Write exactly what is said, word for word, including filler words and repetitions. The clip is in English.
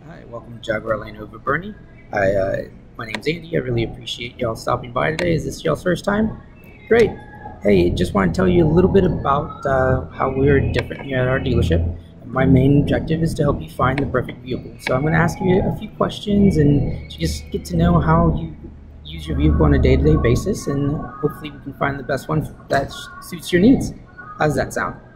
Hi, welcome to Jaguar Land Rover Bernie. I, uh, my name's Andy. I really appreciate y'all stopping by today. Is this y'all's first time? Great. Hey, just want to tell you a little bit about uh, how we're different here at our dealership. My main objective is to help you find the perfect vehicle. So I'm going to ask you a few questions and to just get to know how you use your vehicle on a day-to-day basis, and hopefully we can find the best one that suits your needs. How does that sound?